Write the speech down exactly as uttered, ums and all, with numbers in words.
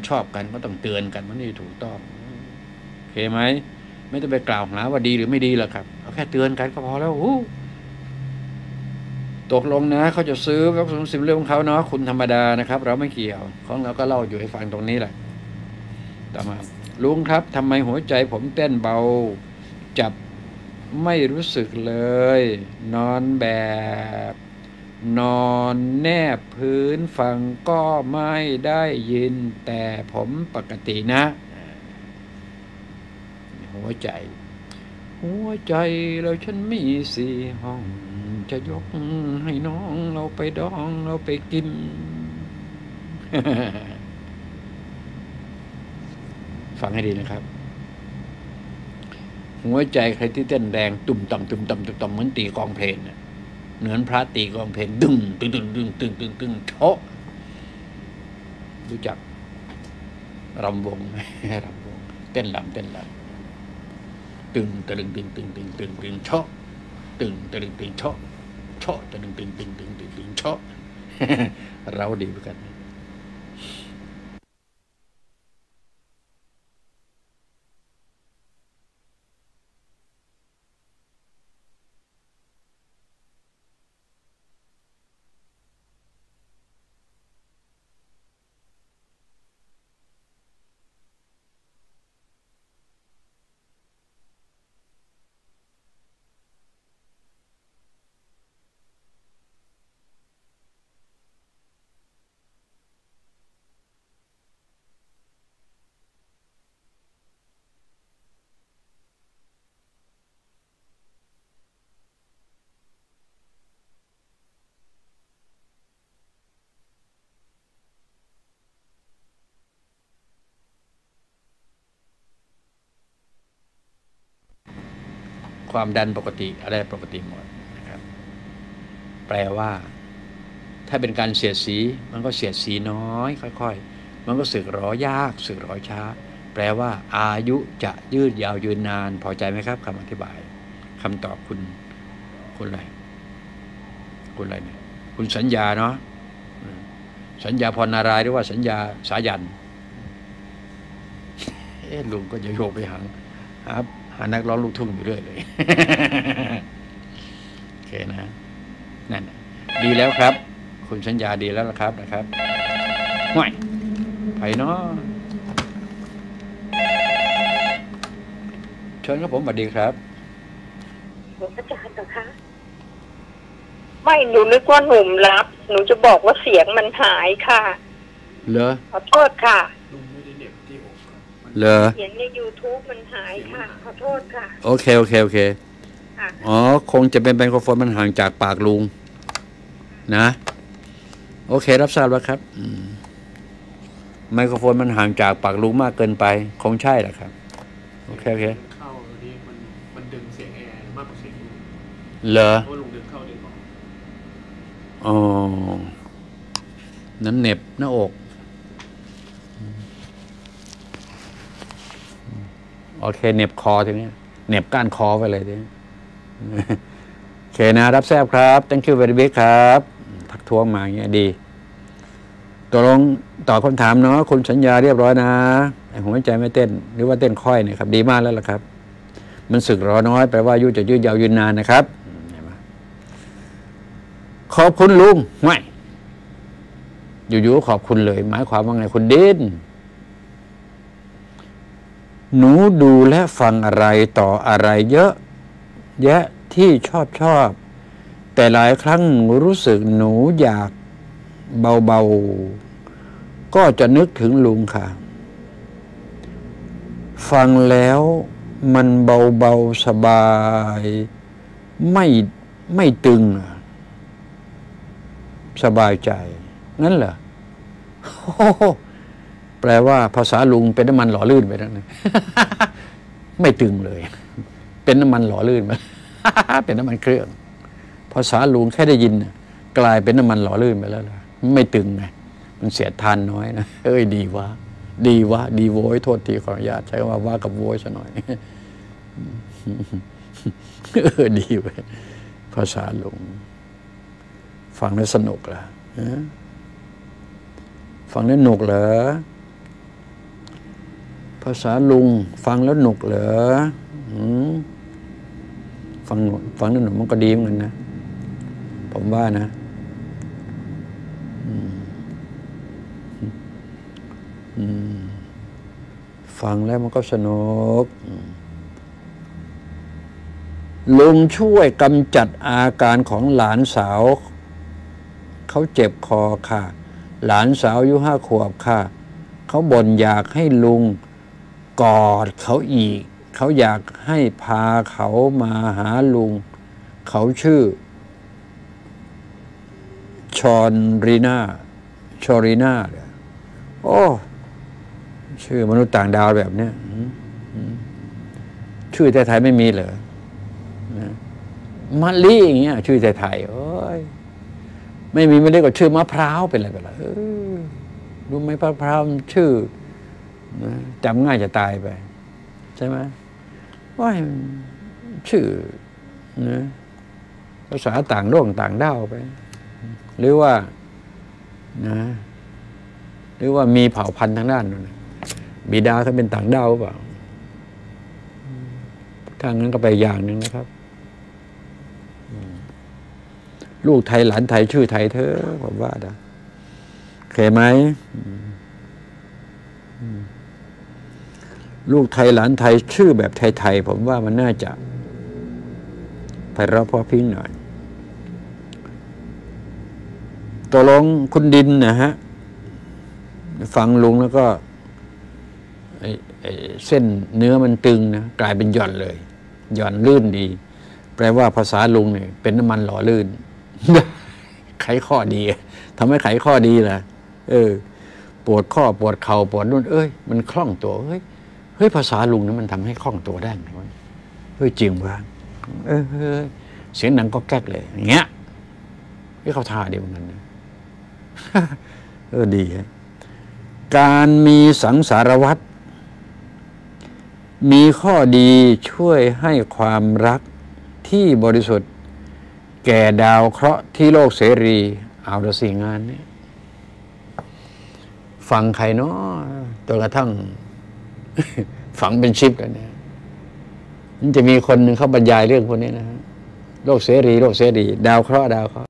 ชอบกันก็ต้องเตือนกันว่านี่ถูกต้องโอเคไหมไม่ต้องไปกล่าวหาว่าดีหรือไม่ดีหรอกครับเอาแค่เตือนกันก็พอแล้วตกลงนะเขาจะซื้อวัคซีนสิบเรื่องของเขาเนาะคุณธรรมดานะครับเราไม่เกี่ยวของเราก็เล่าอยู่ให้ฟังตรงนี้แหละต่อมาลุงครับทำไมหัวใจผมเต้นเบาจับไม่รู้สึกเลยนอนแบบนอนแนบพื้นฟังก็ไม่ได้ยินแต่ผมปกตินะหัวใจหัวใจแล้วฉันมีสี่ห้องจะยกให้น้องเราไปดองเราไปกิน ฟังให้ดีนะครับหัวใจใครที่เต้นแรงตุ่มต่ำตุ่มต่ำตุ่มต่ำเหมือนตีกองเพลงน่ะเหมือนพระตีกองเพลงดึงตึงตึงตึงตึงตึงตึงโชะรู้จักรำวงไหมรำวงเต้นรำเต้นรำตึงตึงตึงตึงตึงตึงตึงโชะตึงตึงตึงโชะโชะตึงตึงตึงตึงตึงตึงโชะเราดีเหมือนกันความดันปกติอะไรปกติหมดนะครับแปลว่าถ้าเป็นการเสียดสีมันก็เสียดสีน้อยค่อยๆมันก็สึกหรอยากสึกหรอช้าแปลว่าอายุจะยืดยาวยืนนานพอใจไหมครับคำอธิบายคำตอบคุณคุณอะไรคุณอะไรเนี่ยคุณสัญญาเนาะสัญญาพรนารายณ์หรือว่าสัญญาสายันเอ๊ะลุงก็จะโยกไปหางครับหานักร้องลูกทุ่งอยู่เรื่อยเลยโอเคนะนั่นดีแล้วครับคุณสัญญาดีแล้วนะครับนะครับห่วยไปเนาะเชิญครับผมสวัสดีครับอาจารย์เหรอคะไม่หนูนึกว่าหนุ่มรับหนูจะบอกว่าเสียงมันหายค่ะเหรอขอโทษค่ะเหรอเสียงใน ยูทูบ มันหายค่ะขอโทษค่ะโอเคโอเคโอเคอ๋อคงจะเป็นไมโครโฟนมันห่างจากปากลุงนะโอเครับทราบแล้วครับไมโครโฟนมันห่างจากปากลุงมากเกินไปคงใช่แหละครับโอเคโอเคเข้านี้มันมันดึงเสียงแอร์มากกว่าเสียงลุงเหรอเพราะลุงดึงเข้าดึงออกอ๋อนั้นเหน็บหน้าอกโอเคเหน็บคอทีนี้เหน็บก้านคอไปเลยทีนี้โอเคนะรับแซบครับ thank you very much ครับทักท้วงมาอย่างเงี้ยดีตกลงตอบคำถามเนาะคุณสัญญาเรียบร้อยนะหัวใจไม่เต้นหรือว่าเต้นค่อยเนี่ยครับดีมากแล้วล่ะครับมันสึกรอน้อยแปลว่าอายุจะยืดยาวยืนนานนะครับขอบคุณลุงไม่อยู่ๆขอบคุณเลยหมายความว่าไงคุณดินหนูดูและฟังอะไรต่ออะไรเยอะแยะที่ชอบชอบแต่หลายครั้งหนูรู้สึกหนูอยากเบาๆก็จะนึกถึงลุงค่ะฟังแล้วมันเบาๆสบายไม่ไม่ตึงสบายใจงั้นเหรอแปลว่าภาษาลุงเป็นน้ำมันหล่อลื่นไปแล้วนะไม่ตึงเลยเป็นน้ำมันหล่อลื่นมาเป็นน้ำมันเครื่องภาษาลุงแค่ได้ยินกลายเป็นน้ำมันหล่อลื่นไปแล้วไม่ตึงไงมันเสียทานน้อยนะเอ้ยดีวะดีวะดีโว้ยโทษทีขออนุญาตใช้คำว่าว่ากับโว้ยซะหน่อยเออดีเว้ยภาษาลุงฟังแล้วสนุกเหรอฟังแล้วหนุกเหรอภาษาลุงฟังแล้วหนุกเหรอฟังฟังแล้วหนุกมันก็ดีเหมือนกันนะผมว่านะฟังแล้วมันก็สนุกลุงช่วยกำจัดอาการของหลานสาวเขาเจ็บคอค่ะหลานสาวอายุห้าขวบค่ะเขาบ่นอยากให้ลุงกอดเขาอีกเขาอยากให้พาเขามาหาลุงเขาชื่อชอนรีนาชอรีนาเลยโอ้ชื่อมนุษย์ต่างดาวแบบนี้ชื่อไทยๆไม่มีเหรอมะลิอย่างเงี้ยชื่อไทยๆโอ้ยไม่มีไม่ได้ก็ชื่อมะพร้าวเป็นอะไรไปล่ะรู้ไหมมะพร้าวชื่อจำง่ายจะตายไปใช่ไหมว่าชื่อนะภาษาต่างโลกต่างดาวไปหรือว่านะหรือว่ามีเผ่าพันธุ์ทางด้านนั้นบิดาเขาเป็นต่างดาวหรือเปล่าถ้างั้นก็ไปอย่างหนึ่งนะครับลูกไทยหลานไทยชื่อไทยเธอผมว่านะเคยไหมลูกไทยหลานไทยชื่อแบบไทยๆผมว่ามันน่าจะไพเราะเพราะพริ้งหน่อยตกลงคุณดินนะฮะฟังลุงแล้วก็ไอ้ไอ้เส้นเนื้อมันตึงนะกลายเป็นหย่อนเลยหย่อนลื่นดีแปลว่าภาษาลุงเนี่ยเป็นน้ำมันหล่อลื่น ไขข้อดีทำให้ไขข้อดีล่ะเออปวดข้อปวดเข่าปวดนู่นเอ้ยมันคล่องตัวเฮ้ยเฮ้ยภาษาลุงนั้นมันทำให้คล่องตัวได้ไหมเฮ้ยจริงว่ะเออเฮ้ยเสียงดังก็แก๊กเลยอย่างเงี้ยเฮ้ยเขาท่าเดียวกันนะ เออดีการมีสังสารวัฏมีข้อดีช่วยให้ความรักที่บริสุทธิ์แก่ดาวเคราะห์ที่โลกเสรีเอาละสิงานนี้ฟังใครเนาะจนกระทั่ง ฝังเป็นชิปกันเนี่ยมันจะมีคนหนึ่งเขาบรรยายเรื่องพวกนี้นะฮะโลกเสรีโลกเสรีดาวเคราะห์ดาวเคราะห์